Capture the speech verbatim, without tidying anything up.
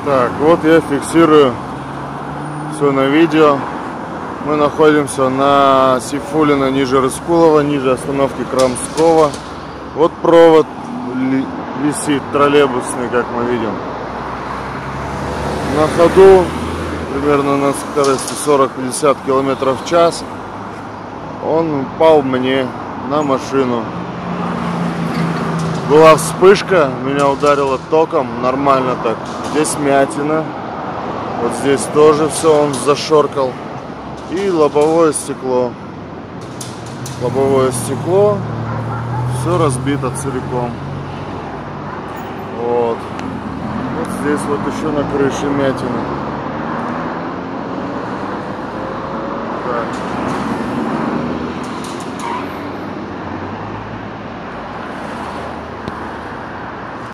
Так, вот я фиксирую все на видео. Мы находимся на Сейфуллина, ниже Рыскулова, ниже остановки Крамского. Вот провод висит троллейбусный, как мы видим. На ходу примерно на скорости сорок-пятьдесят километров в час. Он упал мне на машину. Была вспышка, меня ударило током, нормально так. Здесь вмятина, вот здесь тоже все, он зашоркал. И лобовое стекло. Лобовое стекло, все разбито целиком. Вот. Вот здесь вот еще на крыше вмятина.